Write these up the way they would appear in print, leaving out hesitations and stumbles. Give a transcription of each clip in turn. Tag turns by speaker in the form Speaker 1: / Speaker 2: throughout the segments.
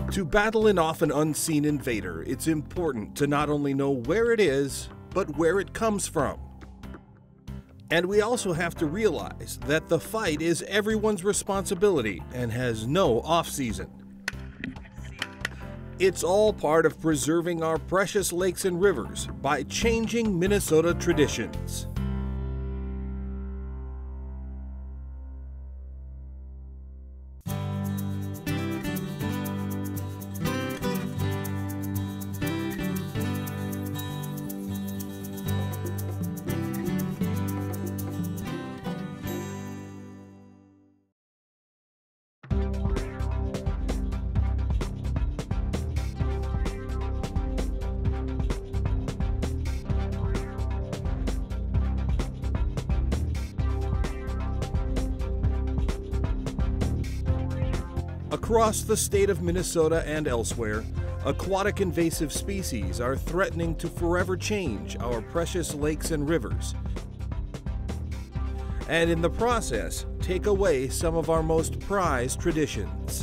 Speaker 1: To battle an often unseen invader, it's important to not only know where it is, but where it comes from. And we also have to realize that the fight is everyone's responsibility and has no off-season. It's all part of preserving our precious lakes and rivers by changing Minnesota traditions. Across the state of Minnesota and elsewhere, aquatic invasive species are threatening to forever change our precious lakes and rivers, and in the process, take away some of our most prized traditions.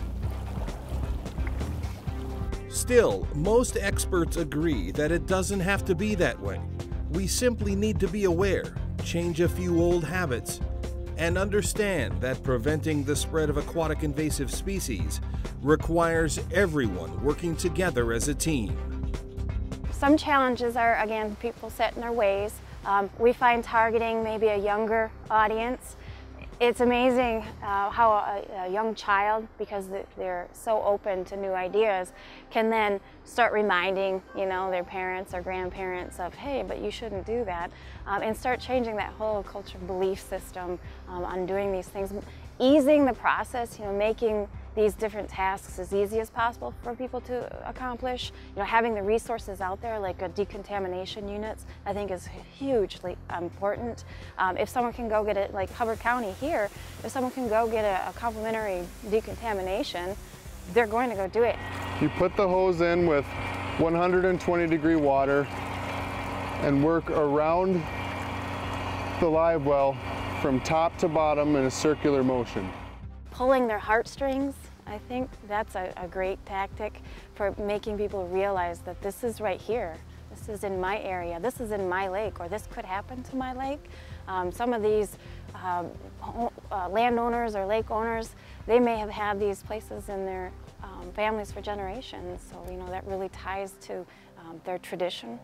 Speaker 1: Still, most experts agree that it doesn't have to be that way. We simply need to be aware, change a few old habits, and understand that preventing the spread of aquatic invasive species requires everyone working together as a team.
Speaker 2: Some challenges are, again, people set in their ways. We find targeting maybe a younger audience. It's amazing how a young child, because they're so open to new ideas, can then start reminding, their parents or grandparents of, hey, but you shouldn't do that, and start changing that whole culture belief system on doing these things, easing the process, making these different tasks as easy as possible for people to accomplish. Having the resources out there, like decontamination units, I think is hugely important. If someone can go get it, like Hubbard County here, if someone can go get a complimentary decontamination, they're going to go do it.
Speaker 3: You put the hose in with 120-degree water and work around the live well from top to bottom in a circular motion.
Speaker 2: Pulling their heartstrings, I think that's a great tactic for making people realize that this is right here. This is in my area, this is in my lake, or this could happen to my lake. Some of these landowners or lake owners, they may have had these places in their families for generations, so that really ties to their tradition.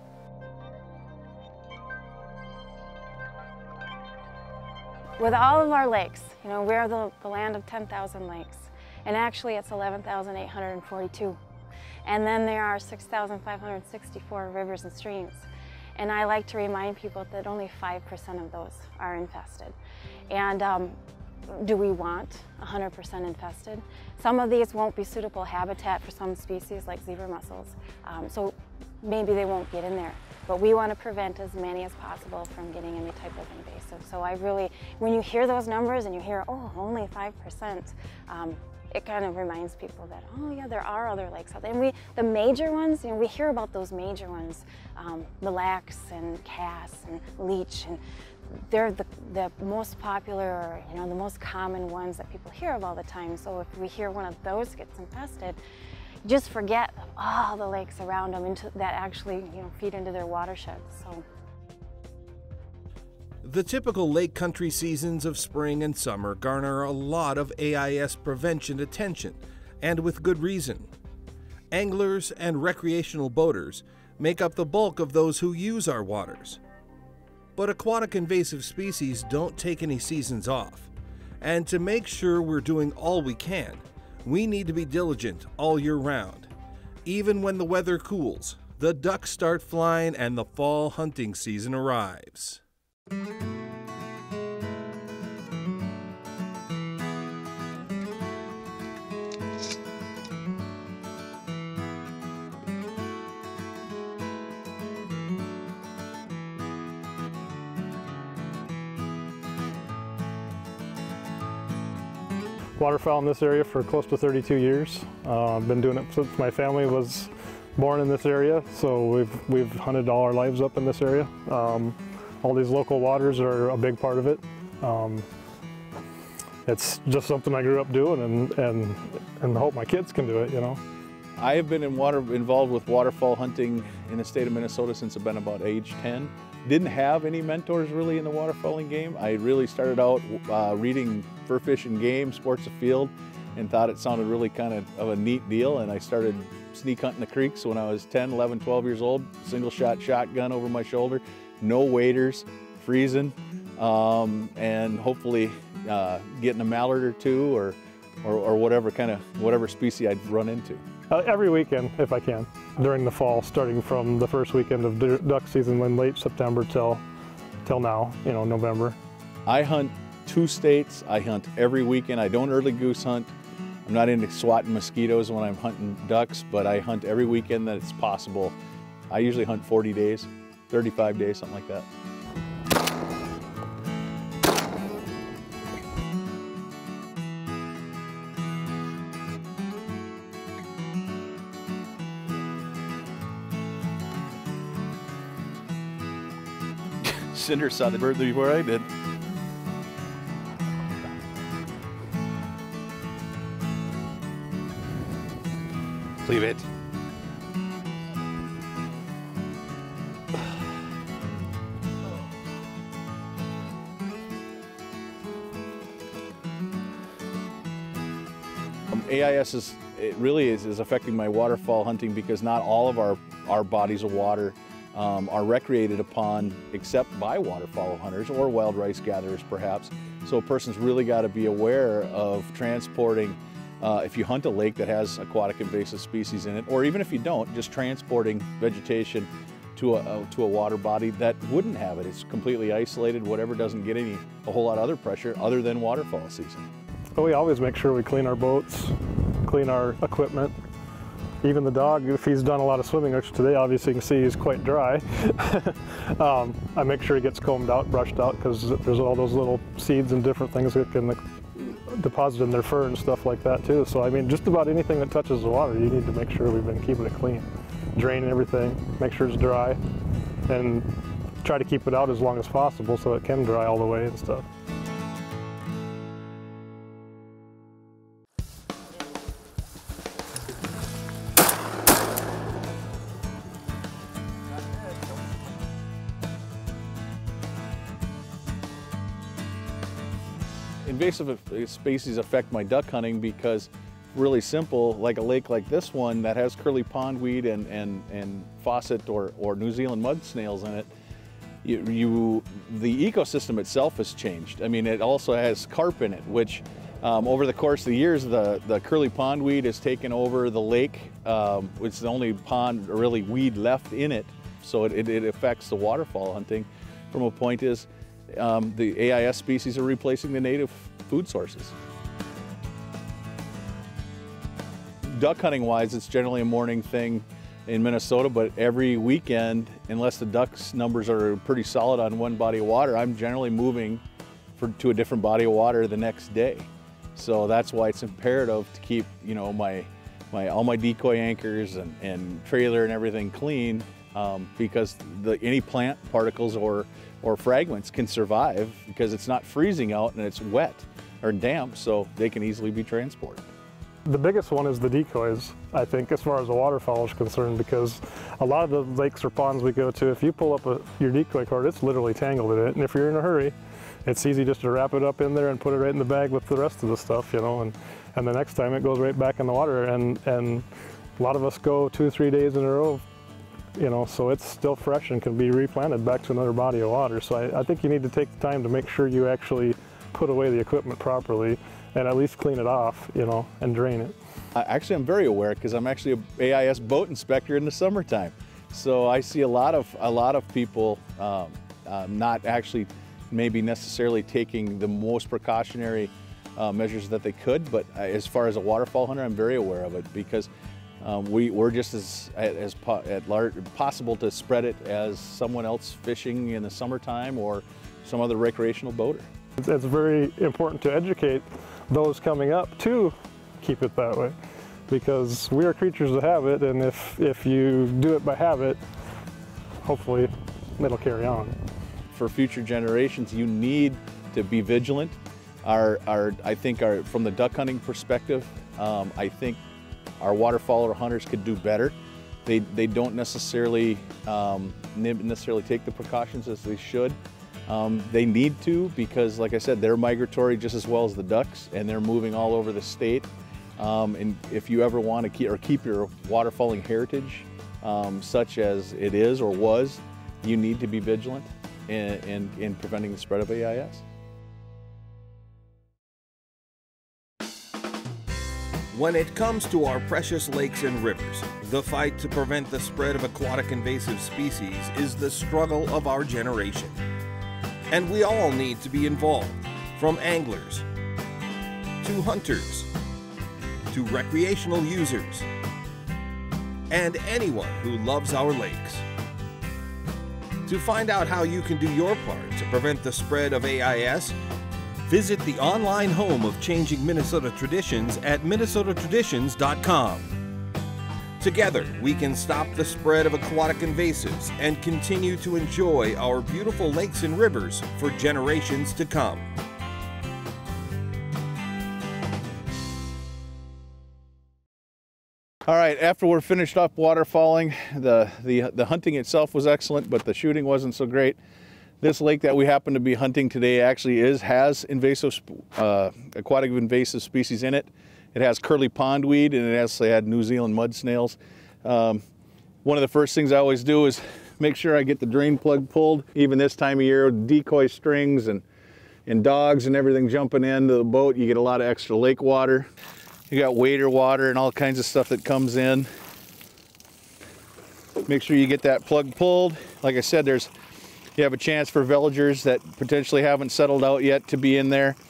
Speaker 2: With all of our lakes, we're the land of 10,000 lakes, and actually it's 11,842. And then there are 6,564 rivers and streams. And I like to remind people that only 5% of those are infested. And do we want 100% infested? Some of these won't be suitable habitat for some species like zebra mussels, so maybe they won't get in there. But we want to prevent as many as possible from getting any type of invasive. So I really, when you hear those numbers and you hear, oh, only 5%, it kind of reminds people that, oh yeah, there are other lakes out there. And the major ones, we hear about those major ones, Mille Lacs and Cass and Leech, and they're the most popular, or, the most common ones that people hear of all the time. So if we hear one of those gets infested, just forget all the lakes around them that actually feed into their watersheds. So.
Speaker 1: The typical lake country seasons of spring and summer garner a lot of AIS prevention attention, and with good reason. Anglers and recreational boaters make up the bulk of those who use our waters. But aquatic invasive species don't take any seasons off, and to make sure we're doing all we can, we need to be diligent all year round. Even when the weather cools, the ducks start flying and the fall hunting season arrives.
Speaker 4: Waterfowl in this area for close to 32 years. I've been doing it since my family was born in this area, so we've hunted all our lives up in this area. All these local waters are a big part of it. it's just something I grew up doing, and hope my kids can do it, you know.
Speaker 5: I have been involved with waterfowl hunting in the state of Minnesota since I've been about age 10. Didn't have any mentors really in the waterfowling game. I really started out reading Fur Fish and Game, Sports Afield, and thought it sounded really kind of a neat deal, and I started sneak hunting the creeks when I was 10, 11, 12 years old, single shot shotgun over my shoulder, no waders, freezing, and hopefully getting a mallard or two or whatever species I'd run into.
Speaker 4: Every weekend, if I can, during the fall, starting from the first weekend of duck season in late September till now, you know, November.
Speaker 5: I hunt 2 states. I hunt every weekend. I don't early goose hunt. I'm not into swatting mosquitoes when I'm hunting ducks, but I hunt every weekend that it's possible. I usually hunt 40 days, 35 days, something like that. Cinder saw the bird before I did.
Speaker 1: Leave it.
Speaker 5: AIS really is affecting my waterfowl hunting because not all of our bodies of water are recreated upon except by waterfowl hunters or wild rice gatherers perhaps. So a person's really got to be aware of transporting, if you hunt a lake that has aquatic invasive species in it, or even if you don't, just transporting vegetation to a water body that wouldn't have it. It's completely isolated, whatever doesn't get a whole lot of other pressure other than waterfowl season.
Speaker 4: But we always make sure we clean our boats, clean our equipment. Even the dog, if he's done a lot of swimming, which today obviously you can see he's quite dry, I make sure he gets combed out, brushed out, because there's all those little seeds and different things that can deposit in their fur and stuff like that too. So I mean, just about anything that touches the water, you need to make sure we've been keeping it clean. Draining everything, make sure it's dry, and try to keep it out as long as possible so it can dry all the way and stuff.
Speaker 5: Invasive species affect my duck hunting because, really simple, like a lake like this one that has curly pondweed and faucet or New Zealand mud snails in it, the ecosystem itself has changed. I mean, it also has carp in it, which over the course of the years, the curly pondweed has taken over the lake, which is the only pond or really weed left in it, so it affects the waterfowl hunting. From a point is, the AIS species are replacing the native food sources. Duck hunting wise, it's generally a morning thing in Minnesota, but every weekend, unless the ducks numbers are pretty solid on one body of water, I'm generally moving to a different body of water the next day. So that's why it's imperative to keep, you know, all my decoy anchors and trailer and everything clean, because any plant particles or fragments can survive because it's not freezing out and it's wet or damp, so they can easily be transported.
Speaker 4: The biggest one is the decoys, I think, as far as the waterfowl is concerned, because a lot of the lakes or ponds we go to, if you pull up your decoy cord, it's literally tangled in it, and if you're in a hurry, it's easy just to wrap it up in there and put it right in the bag with the rest of the stuff, you know, and the next time it goes right back in the water, and a lot of us go 2-3 days in a row, you know, so it's still fresh and can be replanted back to another body of water. So I think you need to take the time to make sure you actually put away the equipment properly and at least clean it off, you know, and drain it.
Speaker 5: Actually, I'm very aware because I'm actually an AIS boat inspector in the summertime. So I see a lot of people not actually maybe necessarily taking the most precautionary measures that they could, but as far as a waterfowl hunter, I'm very aware of it because we're just as possible to spread it as someone else fishing in the summertime or some other recreational boater.
Speaker 4: It's very important to educate those coming up to keep it that way, because we are creatures of habit, and if you do it by habit, hopefully it'll carry on.
Speaker 5: For future generations, you need to be vigilant. I think from the duck hunting perspective, I think our waterfowl hunters could do better. They don't necessarily take the precautions as they should. They need to, because like I said, they're migratory just as well as the ducks, and they're moving all over the state. And if you ever want to keep your waterfowling heritage such as it is or was, you need to be vigilant in preventing the spread of AIS.
Speaker 1: When it comes to our precious lakes and rivers, the fight to prevent the spread of aquatic invasive species is the struggle of our generation. And we all need to be involved, from anglers to hunters to recreational users and anyone who loves our lakes. To find out how you can do your part to prevent the spread of AIS, visit the online home of Changing Minnesota Traditions at minnesotatraditions.com. Together, we can stop the spread of aquatic invasives and continue to enjoy our beautiful lakes and rivers for generations to come.
Speaker 5: All right, after we're finished up waterfowling, the hunting itself was excellent, but the shooting wasn't so great. This lake that we happen to be hunting today actually has invasive, aquatic invasive species in it. It has curly pondweed, and it actually had New Zealand mud snails. One of the first things I always do is make sure I get the drain plug pulled. Even this time of year, decoy strings and dogs and everything jumping into the boat, you get a lot of extra lake water. You got wader water and all kinds of stuff that comes in. Make sure you get that plug pulled. Like I said, you have a chance for villagers that potentially haven't settled out yet to be in there.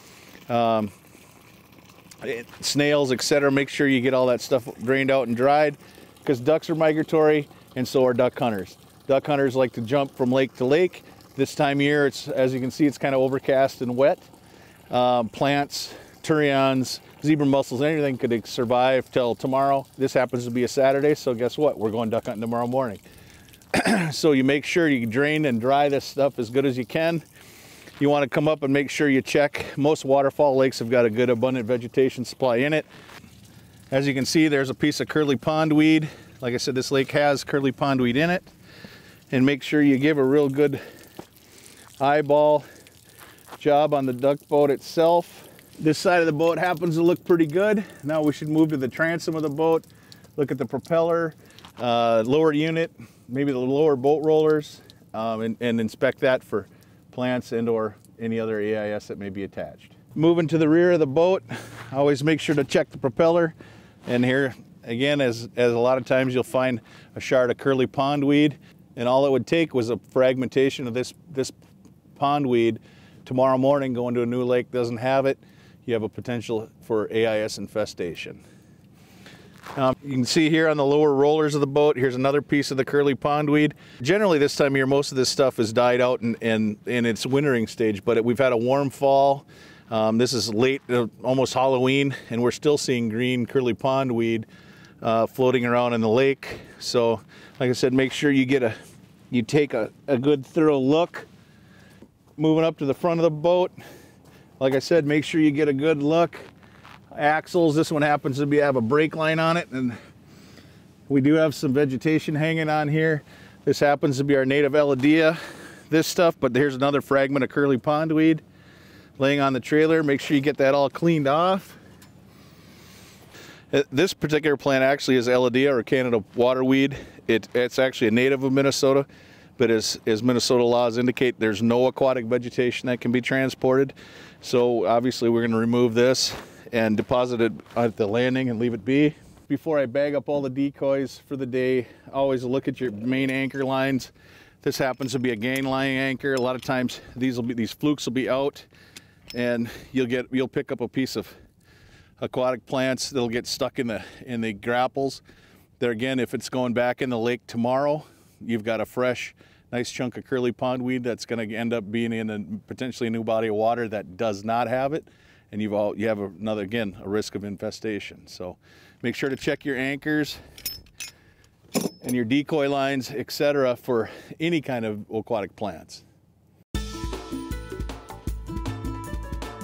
Speaker 5: Snails, etc. Make sure you get all that stuff drained out and dried, because ducks are migratory and so are duck hunters. Duck hunters like to jump from lake to lake. This time of year, as you can see, it's kind of overcast and wet. Plants, turions, zebra mussels, anything could survive till tomorrow. This happens to be a Saturday, so guess what? We're going duck hunting tomorrow morning. So you make sure you drain and dry this stuff as good as you can. You want to come up and make sure you check. Most waterfowl lakes have got a good abundant vegetation supply in it. As you can see, there's a piece of curly pondweed. Like I said, this lake has curly pondweed in it. And make sure you give a real good eyeball job on the duck boat itself. This side of the boat happens to look pretty good. Now we should move to the transom of the boat, look at the propeller, lower unit, maybe the lower boat rollers, and inspect that for plants and or any other AIS that may be attached. Moving to the rear of the boat, always make sure to check the propeller. And here again, as a lot of times you'll find a shard of curly pondweed, and all it would take was a fragmentation of this pondweed. Tomorrow morning, going to a new lake doesn't have it, you have a potential for AIS infestation. You can see here on the lower rollers of the boat, here's another piece of the curly pondweed. Generally this time of year, most of this stuff is died out in its wintering stage, but we've had a warm fall. This is late, almost Halloween, and we're still seeing green curly pondweed floating around in the lake. So, like I said, make sure you take a good thorough look. Moving up to the front of the boat, like I said, make sure you get a good look. Axles, this one happens to have a brake line on it, and we do have some vegetation hanging on here. This happens to be our native Elodea, this stuff, but here's another fragment of curly pondweed laying on the trailer. Make sure you get that all cleaned off. This particular plant actually is Elodea, or Canada waterweed. It's actually a native of Minnesota, but as Minnesota laws indicate, there's no aquatic vegetation that can be transported. So obviously we're going to remove this and deposit it at the landing and leave it be. Before I bag up all the decoys for the day, always look at your main anchor lines. This happens to be a gang line anchor. A lot of times these flukes will be out, and you'll pick up a piece of aquatic plants that'll get stuck in the grapples. There again, if it's going back in the lake tomorrow, you've got a fresh, nice chunk of curly pondweed that's going to end up being in potentially a new body of water that does not have it. And you have a risk of infestation. So make sure to check your anchors and your decoy lines, etc., for any kind of aquatic plants.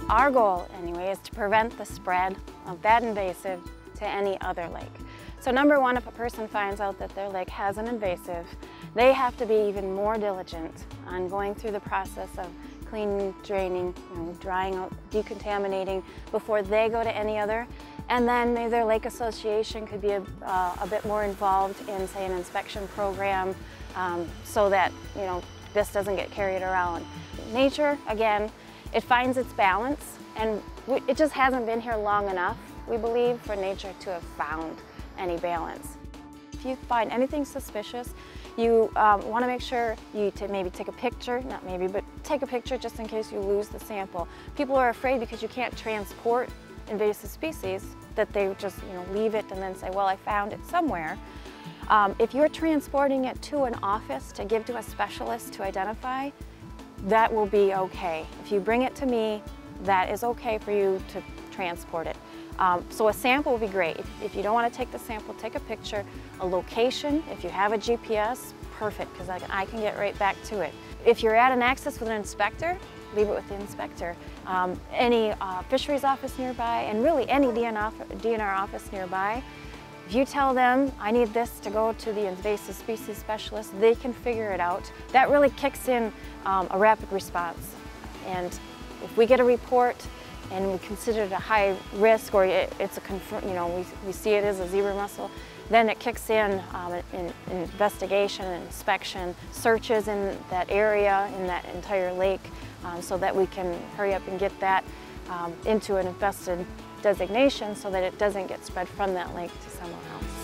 Speaker 2: Our goal, anyway, is to prevent the spread of that invasive to any other lake. So number one, if a person finds out that their lake has an invasive, they have to be even more diligent on going through the process of cleaning, draining, drying out, decontaminating before they go to any other. And then maybe their lake association could be a bit more involved in, say, an inspection program so that, this doesn't get carried around. Nature, again, it finds its balance, and it just hasn't been here long enough, we believe, for nature to have found any balance. If you find anything suspicious, you want to make sure you maybe take a picture, not maybe, but take a picture just in case you lose the sample. People are afraid because you can't transport invasive species that they just leave it and then say, well, I found it somewhere. If you're transporting it to an office to give to a specialist to identify, that will be okay. If you bring it to me, that is okay for you to transport it. So a sample would be great. If you don't want to take the sample, take a picture. A location, if you have a GPS, perfect, because I can get right back to it. If you're at an access with an inspector, leave it with the inspector. Any fisheries office nearby, and really any DNR office nearby, if you tell them, I need this to go to the invasive species specialist, they can figure it out. That really kicks in a rapid response. And if we get a report and we consider it a high risk, or it's a we see it as a zebra mussel, then it kicks in investigation and inspection, searches in that area, in that entire lake, so that we can hurry up and get that into an infested designation so that it doesn't get spread from that lake to somewhere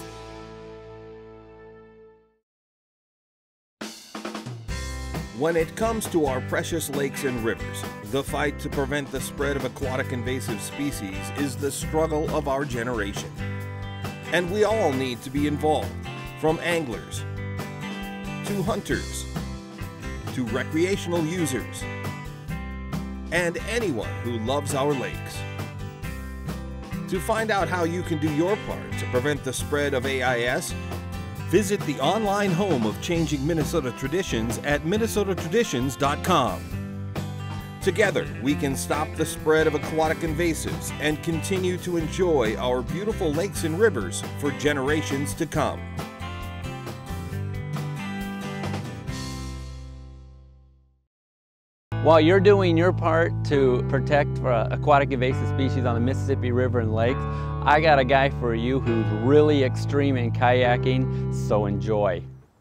Speaker 2: else.
Speaker 1: When it comes to our precious lakes and rivers, the fight to prevent the spread of aquatic invasive species is the struggle of our generation. And we all need to be involved, from anglers, to hunters, to recreational users, and anyone who loves our lakes. To find out how you can do your part to prevent the spread of AIS, visit the online home of changing Minnesota traditions at minnesotatraditions.com. Together, we can stop the spread of aquatic invasives and continue to enjoy our beautiful lakes and rivers for generations to come.
Speaker 6: While you're doing your part to protect aquatic invasive species on the Mississippi River and lakes, I got a guy for you who's really extreme in kayaking, so enjoy.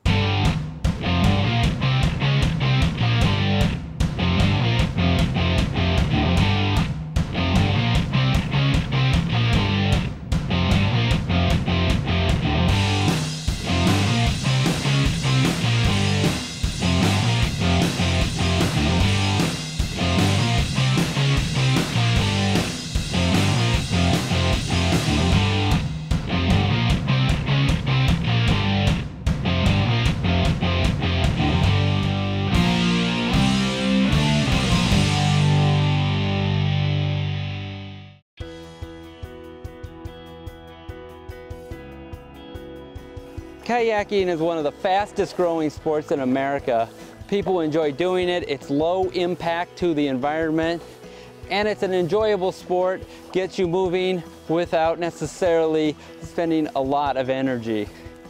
Speaker 6: Kayaking is one of the fastest growing sports in America. People enjoy doing it. It's low impact to the environment, and it's an enjoyable sport, gets you moving without necessarily spending a lot of energy.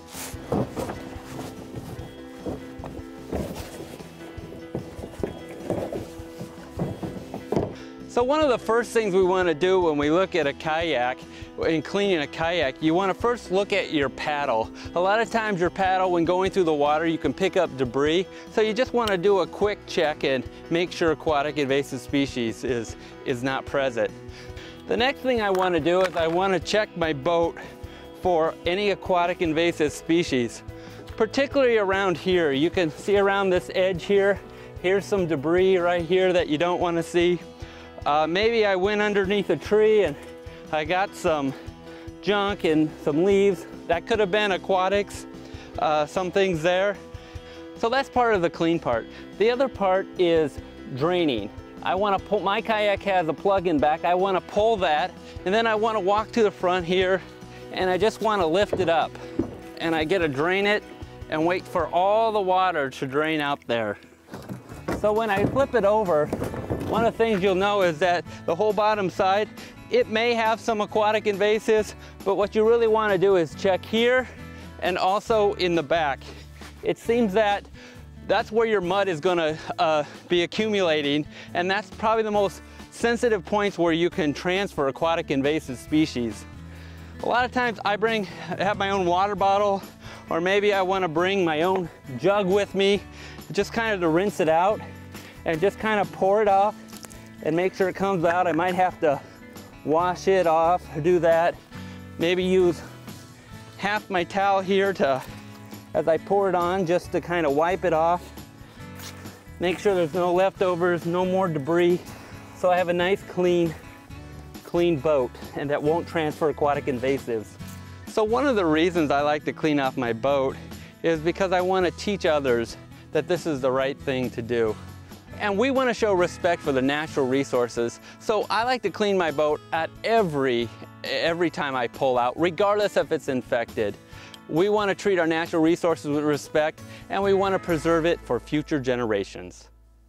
Speaker 6: So one of the first things we want to do when we look at a kayak, in cleaning a kayak, you want to first look at your paddle. A lot of times your paddle, when going through the water, you can pick up debris. So you just want to do a quick check and make sure aquatic invasive species is not present. The next thing I want to do is I want to check my boat for any aquatic invasive species, particularly around here. You can see around this edge here, here's some debris right here that you don't want to see. Maybe I went underneath a tree and I got some junk and some leaves. That could have been aquatics, some things there. So that's part of the clean part. The other part is draining. I want to pull, my kayak has a plug-in back. I want to pull that, and then I want to walk to the front here, and I just want to lift it up. And I get to drain it and wait for all the water to drain out there. So when I flip it over, One of the things you'll know is that the whole bottom side, it may have some aquatic invasives, but what you really want to do is check here and also in the back. It seems that that's where your mud is going to be accumulating, and that's probably the most sensitive points where you can transfer aquatic invasive species. A lot of times I have my own water bottle, or maybe I want to bring my own jug with me, just kind of to rinse it out and just kind of pour it off and make sure it comes out. I might have to wash it off, do that. Maybe use half my towel here as I pour it on, just to kind of wipe it off. Make sure there's no leftovers, no more debris, so I have a nice clean boat and that won't transfer aquatic invasives. So one of the reasons I like to clean off my boat is because I want to teach others that this is the right thing to do. And we want to show respect for the natural resources, so I like to clean my boat at every time I pull out, regardless if it's infected. We want to treat our natural resources with respect, and we want to preserve it for future generations.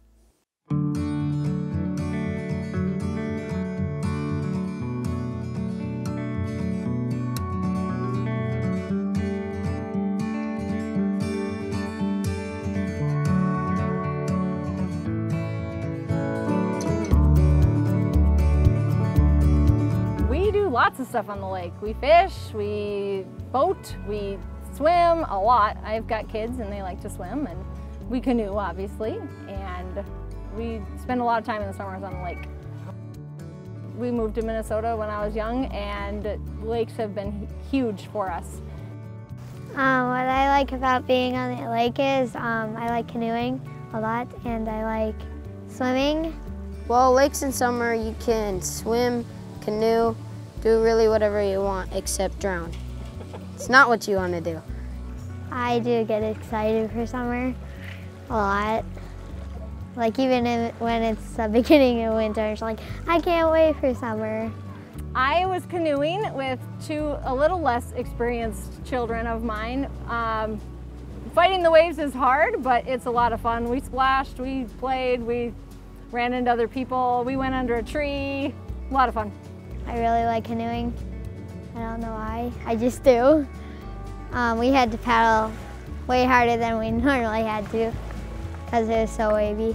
Speaker 7: Lots of stuff on the lake. We fish, we boat, we swim a lot. I've got kids and they like to swim, and we canoe obviously, and we spend a lot of time in the summers on the lake. We moved to Minnesota when I was young, and lakes have been huge for us.
Speaker 8: What I like about being on the lake is I like canoeing a lot, and I like swimming.
Speaker 9: Well, lakes in summer you can swim, canoe, do really whatever you want except drown. It's not what you want to do.
Speaker 8: I do get excited for summer a lot. Like even when it's the beginning of winter, it's like, I can't wait for summer.
Speaker 7: I was canoeing with two a little less experienced children of mine. Fighting the waves is hard, but it's a lot of fun. We splashed, we played, we ran into other people, we went under a tree. A lot of fun.
Speaker 8: I really like canoeing. I don't know why, I just do. We had to paddle way harder than we normally had to because it was so wavy.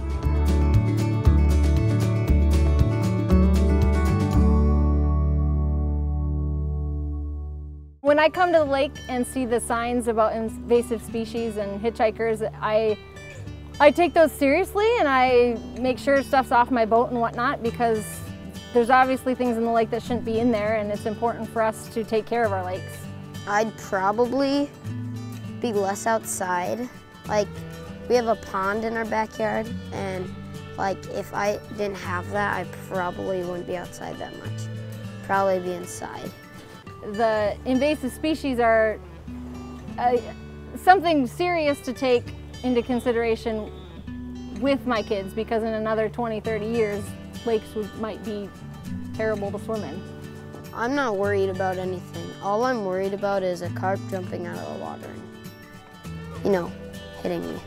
Speaker 7: When I come to the lake and see the signs about invasive species and hitchhikers, I take those seriously, and I make sure stuff's off my boat and whatnot, because there's obviously things in the lake that shouldn't be in there, and it's important for us to take care of our lakes.
Speaker 9: I'd probably be less outside. Like, we have a pond in our backyard, and like if I didn't have that, I probably wouldn't be outside that much. Probably be inside.
Speaker 7: The invasive species are something serious to take into consideration with my kids, because in another 20, 30 years, lakes might be terrible to swim in.
Speaker 9: I'm not worried about anything. All I'm worried about is a carp jumping out of the water and, you know, hitting me.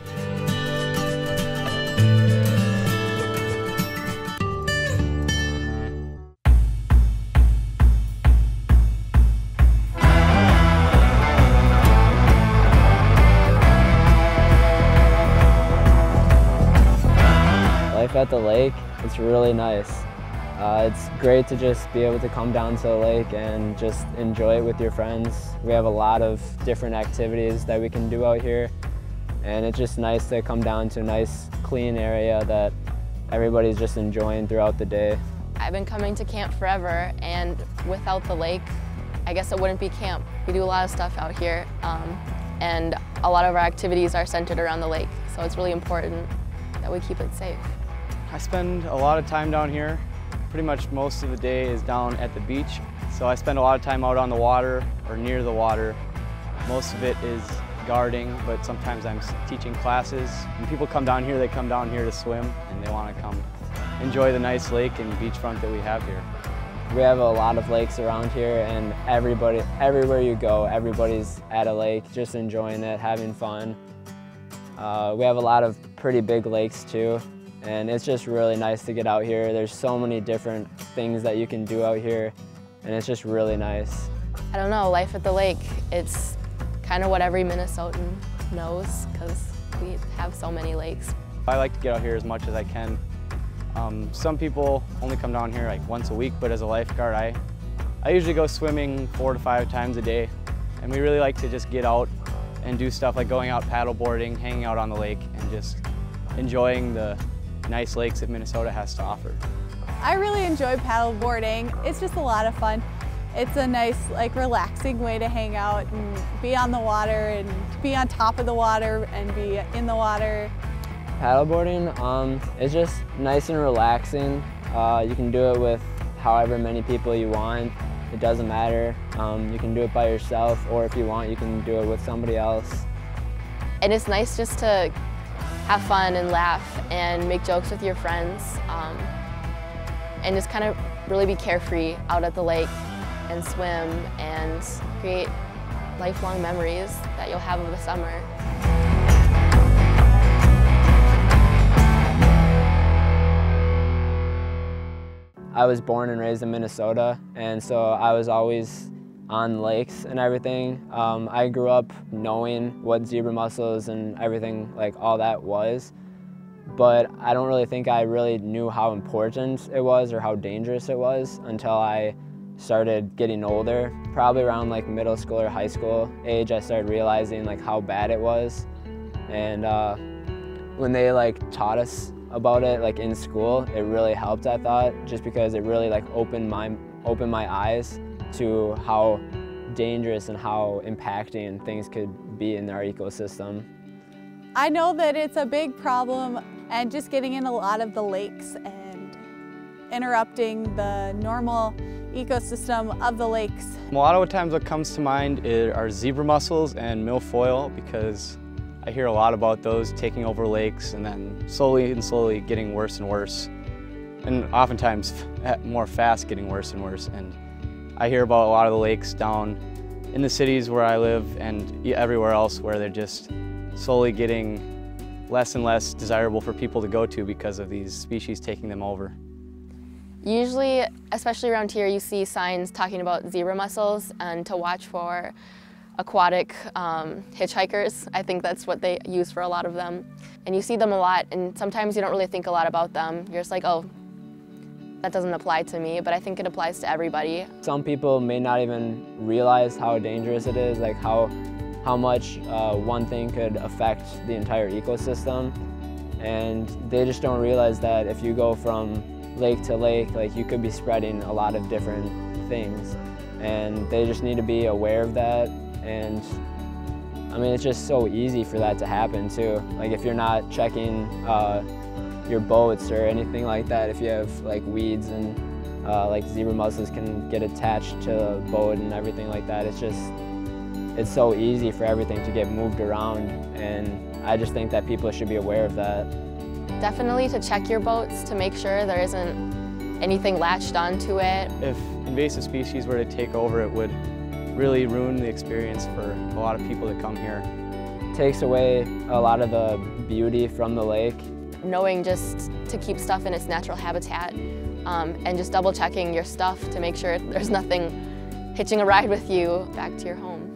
Speaker 10: Life at the lake, it's really nice. It's great to just be able to come down to the lake and just enjoy it with your friends. We have a lot of different activities that we can do out here, and it's just nice to come down to a nice clean area that everybody's just enjoying throughout the day.
Speaker 11: I've been coming to camp forever, and without the lake, I guess it wouldn't be camp. We do a lot of stuff out here, and a lot of our activities are centered around the lake, so it's really important that we keep it safe.
Speaker 12: I spend a lot of time down here. Pretty much most of the day is down at the beach, so I spend a lot of time out on the water or near the water. Most of it is guarding, but sometimes I'm teaching classes. When people come down here, they come down here to swim, and they want to come enjoy the nice lake and beachfront that we have here.
Speaker 10: We have a lot of lakes around here, and everywhere you go, everybody's at a lake, just enjoying it, having fun. We have a lot of pretty big lakes too. And it's just really nice to get out here. There's so many different things that you can do out here, and it's just really nice.
Speaker 11: I don't know, life at the lake, it's kind of what every Minnesotan knows because we have so many lakes.
Speaker 12: I like to get out here as much as I can. Some people only come down here like once a week, but as a lifeguard, I usually go swimming 4 to 5 times a day. And we really like to just get out and do stuff like going out paddleboarding, hanging out on the lake, and just enjoying the nice lakes that Minnesota has to offer.
Speaker 13: I really enjoy paddleboarding. It's just a lot of fun. It's a nice, like, relaxing way to hang out and be on the water and be on top of the water and be in the water.
Speaker 10: Paddleboarding, it's just nice and relaxing. You can do it with however many people you want. It doesn't matter. You can do it by yourself, or if you want, you can do it with somebody else.
Speaker 11: And it's nice just to have fun and laugh and make jokes with your friends and just kind of really be carefree out at the lake and swim and create lifelong memories that you'll have of the summer.
Speaker 10: I was born and raised in Minnesota, and so I was always on lakes and everything. I grew up knowing what zebra mussels and everything, like all that was, but I don't really think I really knew how important it was or how dangerous it was until I started getting older. Probably around like middle school or high school age, I started realizing like how bad it was. And when they like taught us about it like in school, it really helped, I thought, just because it really like opened my eyes to how dangerous and how impacting things could be in our ecosystem.
Speaker 13: I know that it's a big problem, and just getting in a lot of the lakes and interrupting the normal ecosystem of the lakes.
Speaker 12: A lot of the times what comes to mind are zebra mussels and milfoil, because I hear a lot about those taking over lakes and then slowly getting worse and worse. And oftentimes more fast getting worse and worse. And I hear about a lot of the lakes down in the cities where I live and everywhere else where they're just slowly getting less and less desirable for people to go to because of these species taking them over.
Speaker 11: Usually, especially around here, you see signs talking about zebra mussels and to watch for aquatic hitchhikers. I think that's what they use for a lot of them. And you see them a lot, and sometimes you don't really think a lot about them. You're just like, oh, that doesn't apply to me, but I think it applies to everybody.
Speaker 10: Some people may not even realize how dangerous it is, like how much one thing could affect the entire ecosystem. And they just don't realize that if you go from lake to lake, like you could be spreading a lot of different things. And they just need to be aware of that. And I mean, it's just so easy for that to happen too. Like if you're not checking your boats or anything like that, if you have like weeds and like zebra mussels can get attached to the boat and everything like that, it's so easy for everything to get moved around. And I just think that people should be aware of that.
Speaker 11: Definitely to check your boats to make sure there isn't anything latched onto it.
Speaker 12: If invasive species were to take over, it would really ruin the experience for a lot of people that come here.
Speaker 10: It takes away a lot of the beauty from the lake.
Speaker 11: Knowing just to keep stuff in its natural habitat and just double checking your stuff to make sure there's nothing hitching a ride with you back to your home.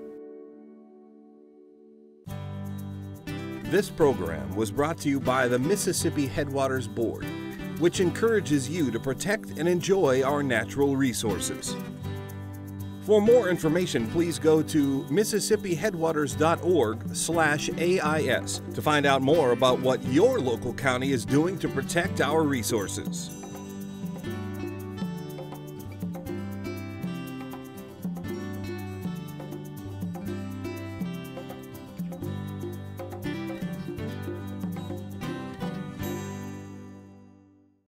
Speaker 1: This program was brought to you by the Mississippi Headwaters Board, which encourages you to protect and enjoy our natural resources. For more information, please go to mississippiheadwaters.org/AIS to find out more about what your local county is doing to protect our resources.